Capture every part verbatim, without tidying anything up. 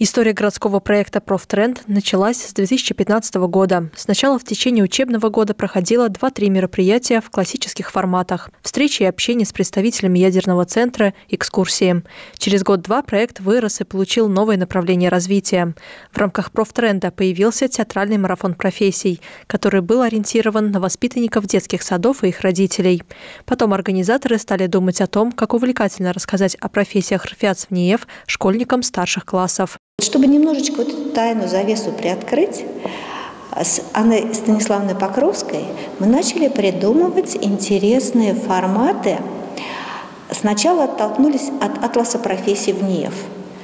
История городского проекта «Профтренд» началась с две тысячи пятнадцатого года. Сначала в течение учебного года проходило два-три мероприятия в классических форматах. Встречи и общение с представителями ядерного центра, экскурсии. Через год-два проект вырос и получил новое направление развития. В рамках «Профтренда» появился театральный марафон профессий, который был ориентирован на воспитанников детских садов и их родителей. Потом организаторы стали думать о том, как увлекательно рассказать о профессиях РФЯЦ в НИЭФ школьникам старших классов. Чтобы немножечко вот эту тайну, завесу приоткрыть, с Анной Станиславной Покровской мы начали придумывать интересные форматы. Сначала оттолкнулись от атласа профессий в НИЭФ.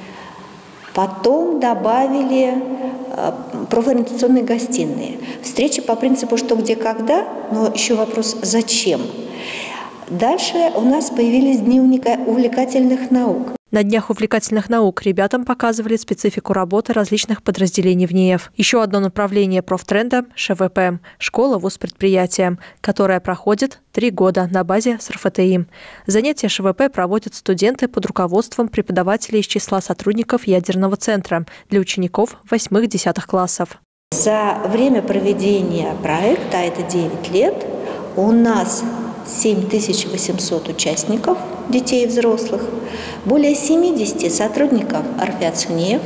Потом добавили профориентационные гостиные. Встречи по принципу «что, где, когда», но еще вопрос «зачем?». Дальше у нас появились дни увлекательных наук. На днях увлекательных наук ребятам показывали специфику работы различных подразделений в НИЭФ. Еще одно направление профтренда – ШВП – школа вуз-предприятия, которая проходит три года на базе СРФТИ. Занятия ШВП проводят студенты под руководством преподавателей из числа сотрудников ядерного центра для учеников восьмых-десятых классов. За время проведения проекта, а это девять лет, у нас семь тысяч восемьсот участников, детей и взрослых, более семидесяти сотрудников РФЯЦ в НИЭФ,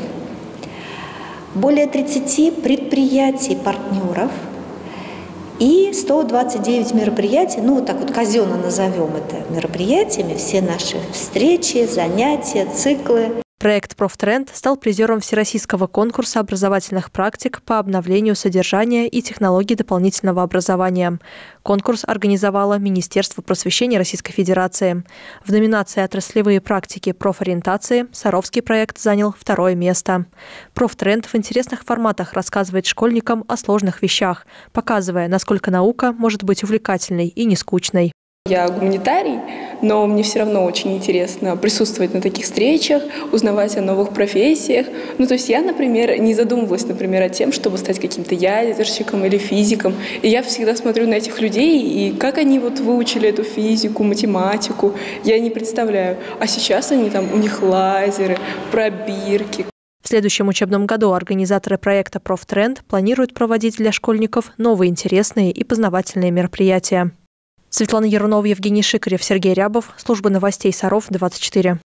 более тридцати предприятий-партнеров и сто двадцать девять мероприятий, ну вот так вот казенно назовем это мероприятиями, все наши встречи, занятия, циклы. Проект «Профтренд» стал призером Всероссийского конкурса образовательных практик по обновлению содержания и технологий дополнительного образования. Конкурс организовало Министерство просвещения Российской Федерации. В номинации «Отраслевые практики профориентации» Саровский проект занял второе место. «Профтренд» в интересных форматах рассказывает школьникам о сложных вещах, показывая, насколько наука может быть увлекательной и не скучной. Я гуманитарий, но мне все равно очень интересно присутствовать на таких встречах, узнавать о новых профессиях. Ну, то есть я, например, не задумывалась, например, о том, чтобы стать каким-то ядерщиком или физиком. И я всегда смотрю на этих людей, и как они вот выучили эту физику, математику, я не представляю. А сейчас они там, у них лазеры, пробирки. В следующем учебном году организаторы проекта «Профтренд» планируют проводить для школьников новые интересные и познавательные мероприятия. Светлана Ярунова, Евгений Шикарев, Сергей Рябов. Служба новостей Саров, двадцать четыре.